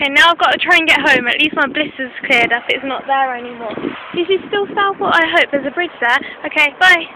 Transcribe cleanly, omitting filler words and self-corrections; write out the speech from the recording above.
Okay, now I've got to try and get home. At least my blister's cleared up. It's not there anymore. This is still Stourport, I hope. There's a bridge there. Okay, bye.